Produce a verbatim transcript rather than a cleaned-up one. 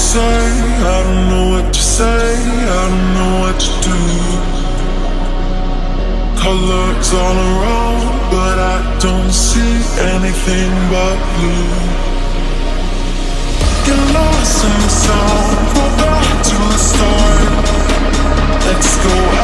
say, I don't know what to say, I don't know what to do. Colors all around, but I don't see anything but blue. Get lost in the sound, go back to the start. Let's go